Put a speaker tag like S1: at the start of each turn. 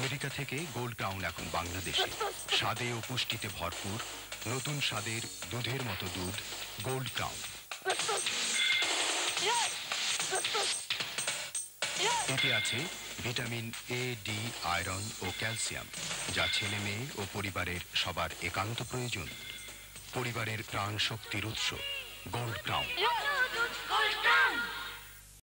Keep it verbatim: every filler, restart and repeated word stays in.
S1: America থেকে gold crown এখন বাংলাদেশে। স্বাদে ও পুষ্টিতে ভরপুর নতুন স্বাদের দুধের মতো দুধ গোল্ড ক্রাউন। এতে আছে ভিটামিন এ, ডি, আয়রন ও ক্যালসিয়াম, যা ছেলে মেয়ে ও পরিবারের সবার একান্ত প্রয়োজন। পরিবারের প্রাণ শক্তির উৎস গোল্ড ক্রাউন।